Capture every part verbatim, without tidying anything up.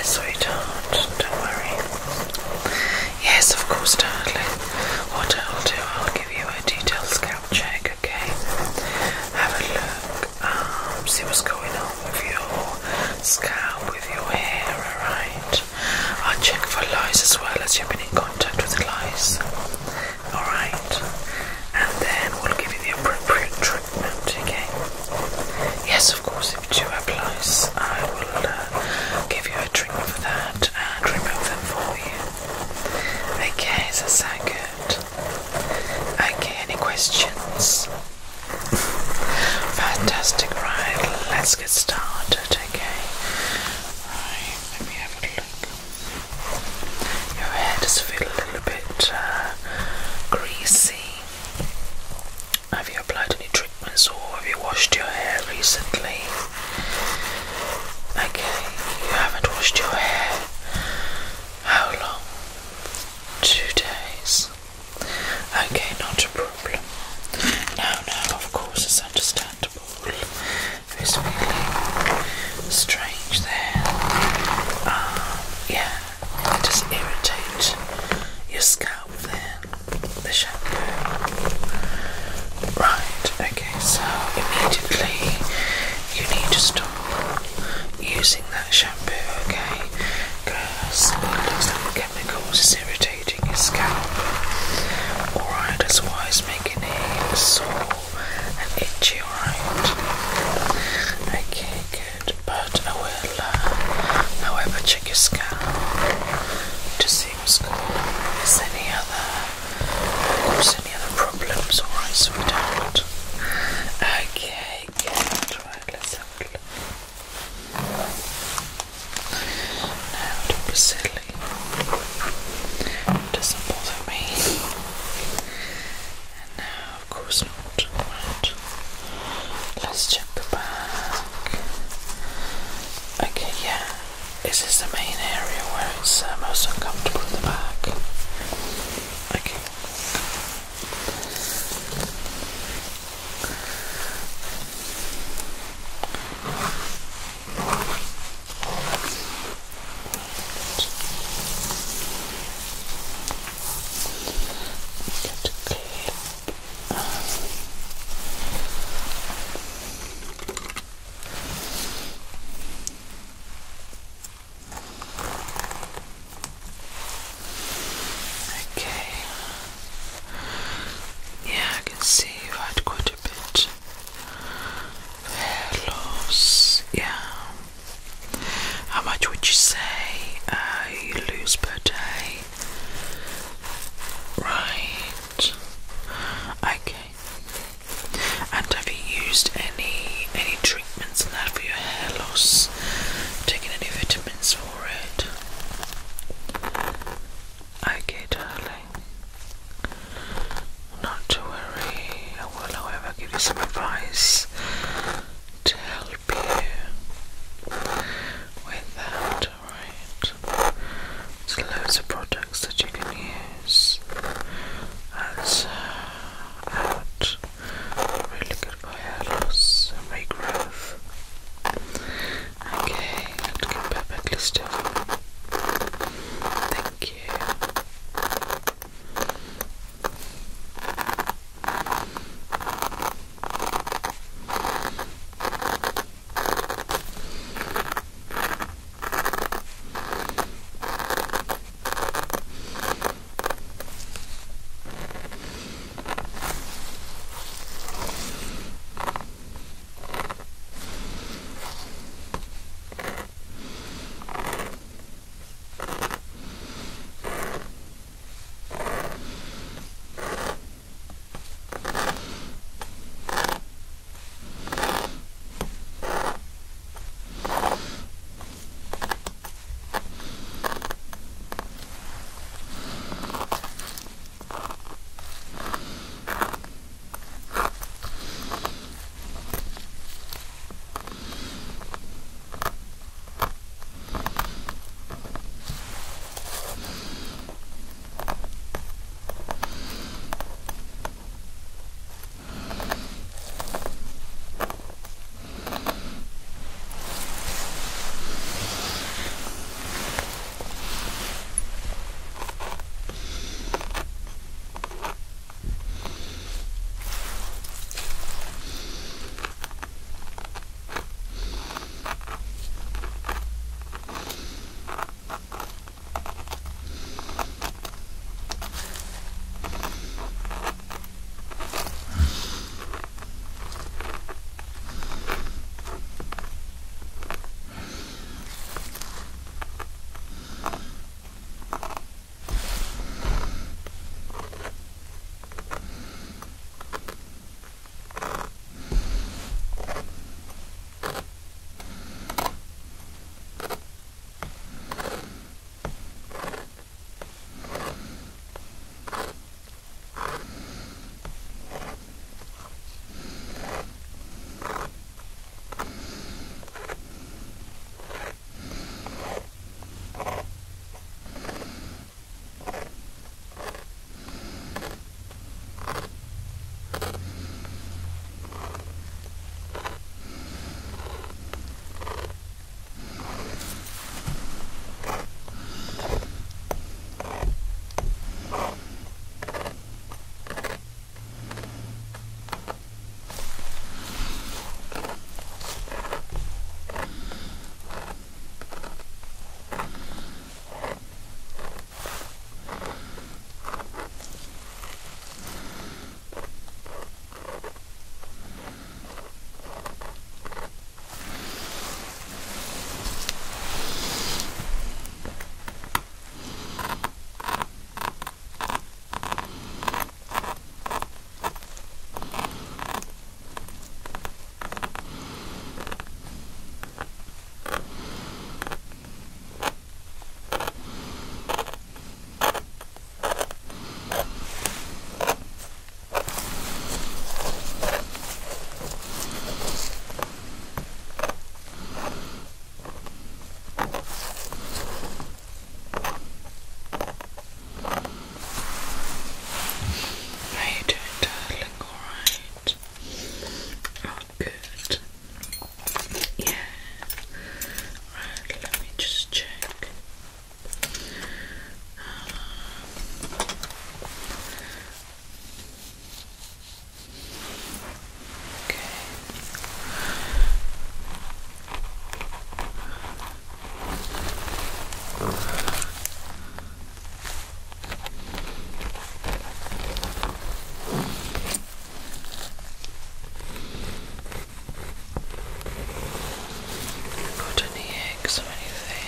sweetheart, don't worry. Yes, of course, darling. What I'll do, I'll give you a detailed scalp check, okay? Have a look, um, see what's going on with your scalp, with your hair, alright? I'll check for lice as well, as you've been in contact with lice. Alright? And then we'll give you the appropriate treatment, okay? Yes, of course, if you do have lice, I will uh, give you a treatment for that and remove them for you. Okay, does that sound good? Okay, any questions? Fantastic, right, let's get started, okay? Right, let me have a look. Your hair does feel a little bit uh, greasy. Have you applied any treatments or have you washed your hair recently? Okay, you haven't washed your hair. How long? Two days. Okay, not a problem. No, no, of course, it's understandable. It's feeling strange there. Um, yeah, it does irritate your scalp then, the shampoo. Right, okay, so immediately you need to stop using that shampoo, okay? Because it looks like the chemicals is irritating your scalp. Alright, that's why it's making it sore and itchy, alright? Okay, good. But I will, uh, however, check your scalp to see what's going on. Is there any other, of course, any other problems? Alright, sweetheart. Okay, good. Right, let's have a look. Now, don't be silly. It doesn't bother me. And now, of course not. Right. Let's check the back. Okay, yeah. Is this the main area where it's uh, most uncomfortable in the back? Okay. Get a clip. Okay. Yeah, I can see you've had quite a bit of hair loss. Yeah. How much would you say uh, you lose per day? Right. Okay. And have you used any any treatments and that for your hair loss? Taken any vitamins for it? Okay, darling. Not to worry. I will, however, give you some advice to help you with that, alright? There's loads of products that you can use. That's uh, out. Really good for hair loss and regrowth. Okay, let's get perfectly still. Thank you. Got any eggs or anything?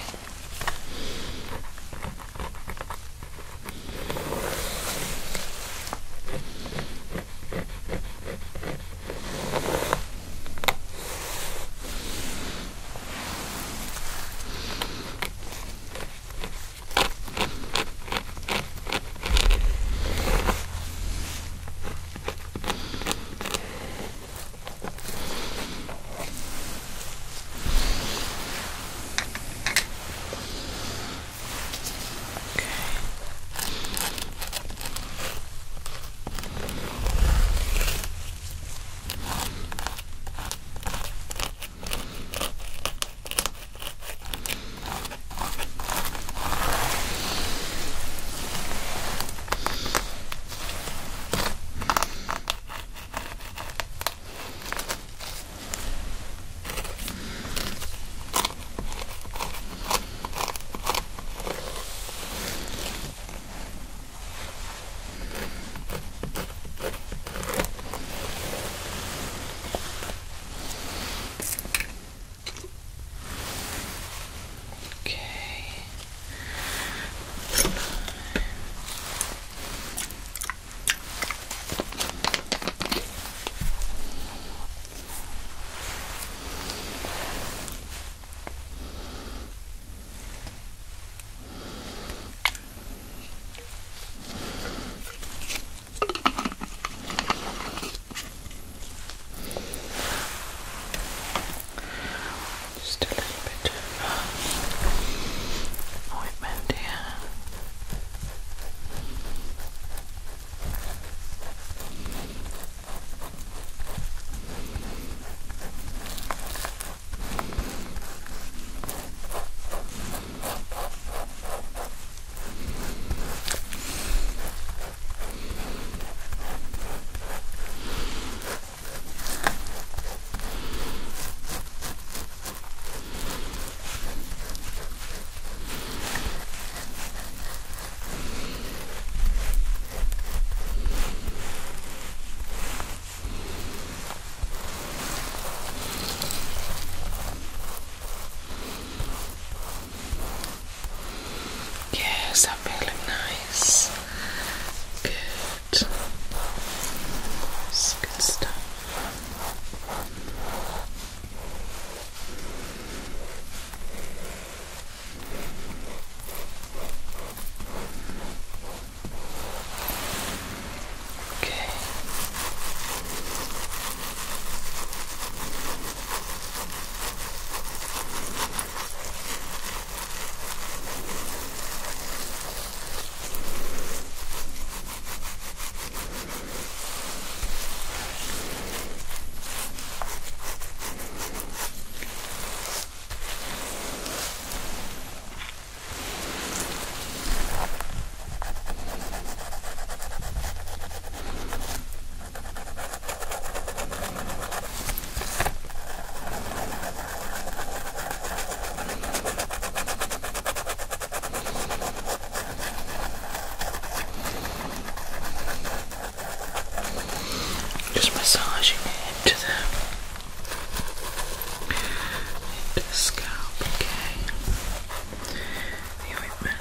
Yes, I'm feeling nice. Good. That's good stuff. Okay. Just massaging it into the, into the scalp, okay? The ointment.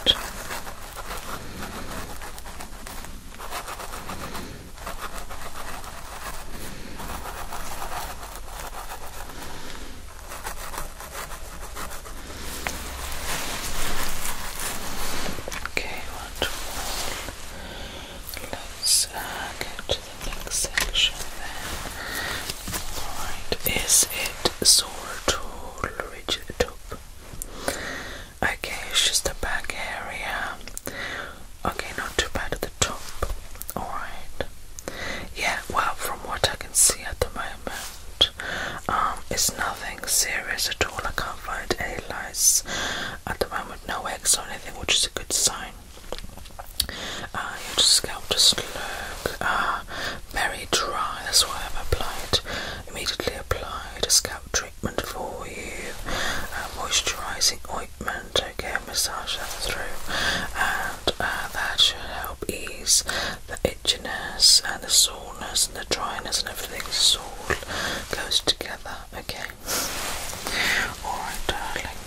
Okay, wonderful. Let's uh, get to the next section then. Alright, is it sore at all? Reach the top. Okay, it's just the back area. Okay, not too bad at the top. Alright. Yeah, well, from what I can see at the moment, um, it's nothing serious at all. I can't find any lice at the moment, no eggs or anything, which is a good sign. Uh, your scalp just look uh, very dry. That's why I've applied, immediately applied a scalp treatment for you, uh, moisturising ointment. Okay, massage that through, and uh, that should help ease the itchiness and the soreness and the dryness and everything. This all goes together, okay? Alright, darling.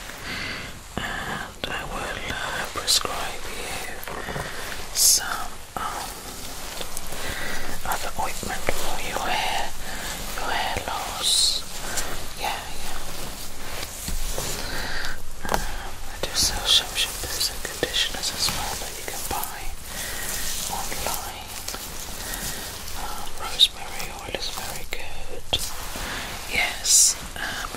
And I will uh, prescribe you some um, other ointment for your hair, your hair loss. Yeah, yeah. Um, I do sell some shampoos and conditioners as well that you can buy online. Um, rosemary oil is very good. Yes, um,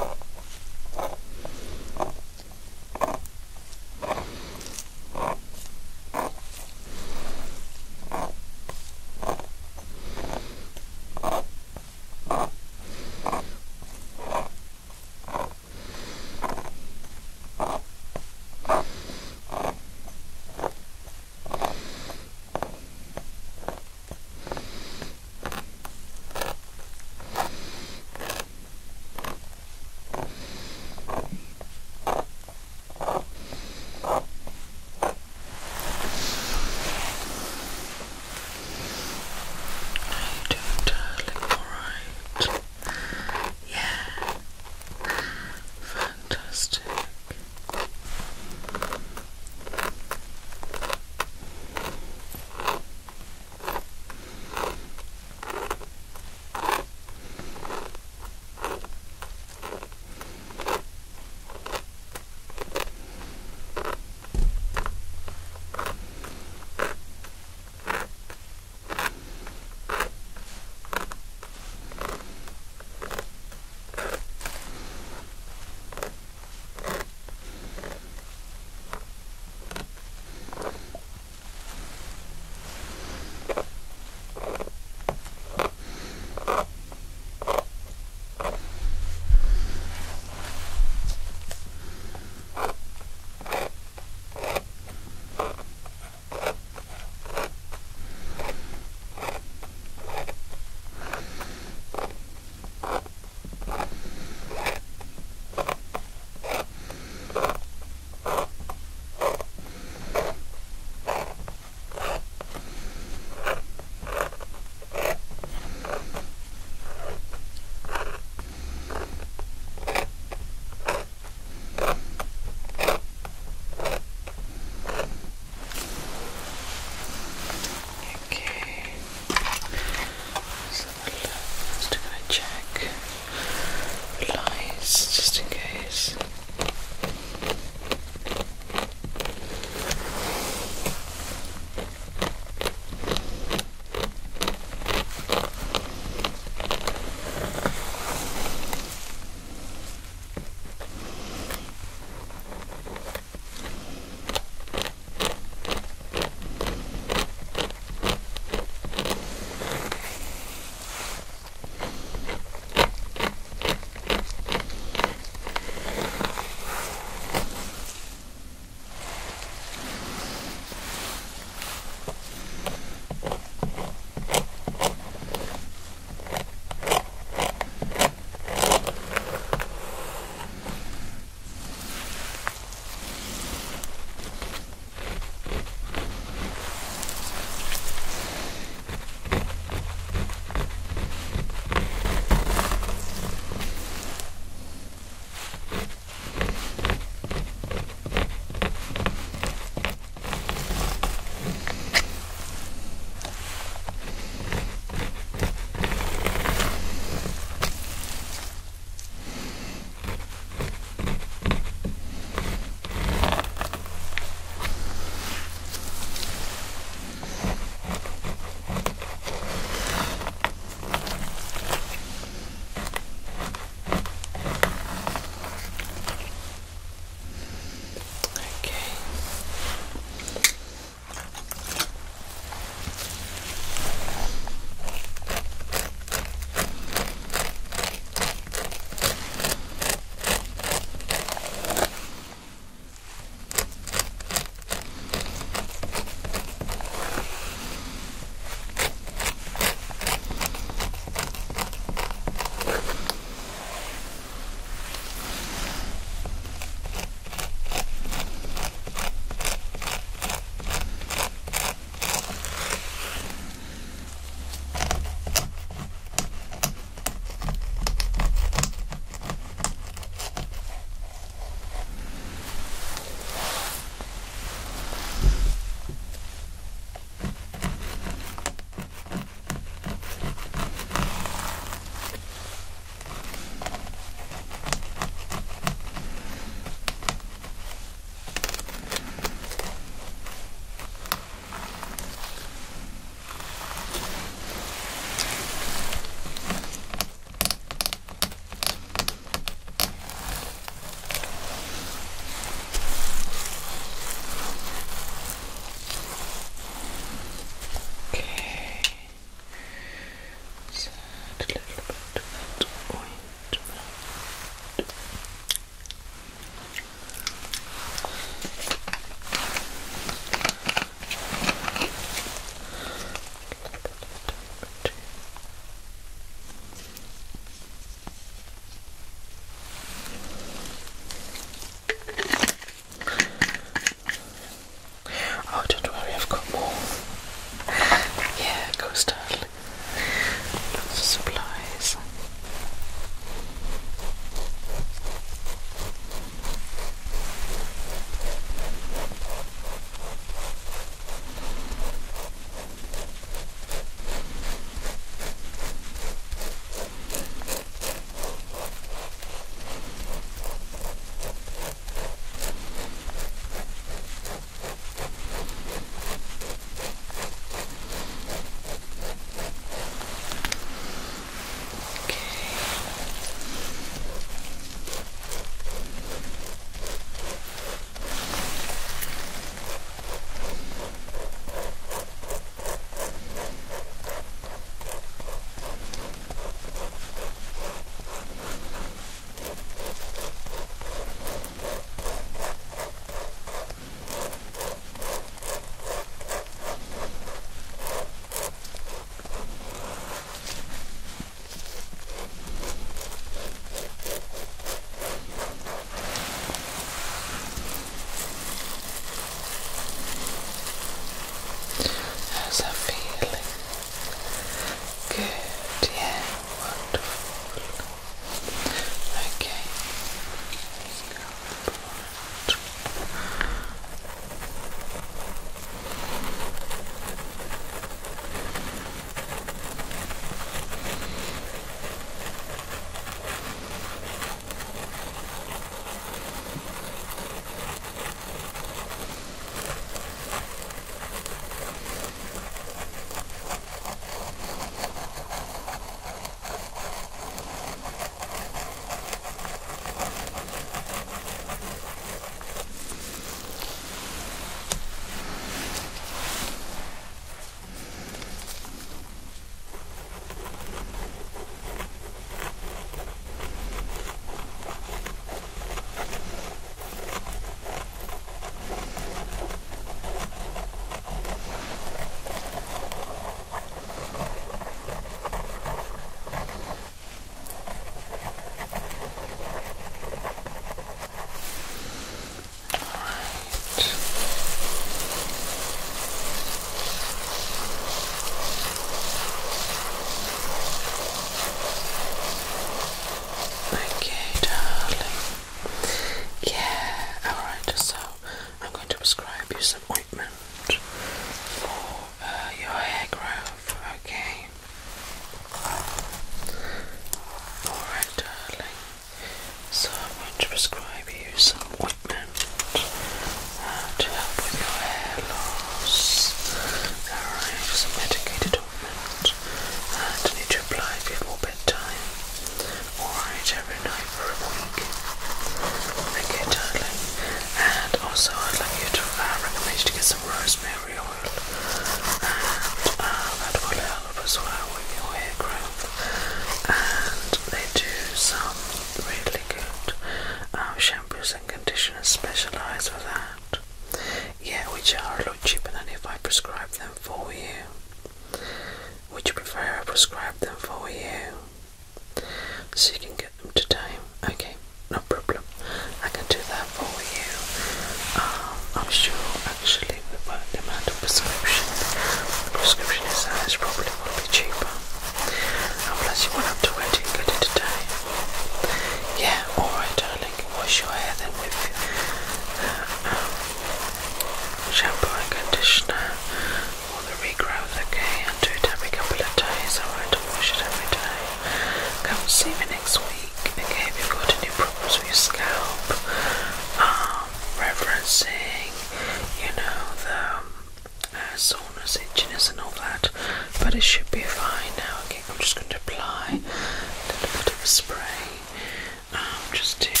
should be fine now. Okay, I'm just going to apply a little bit of spray, um, just to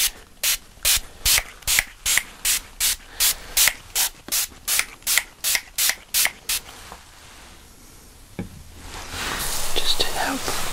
just to help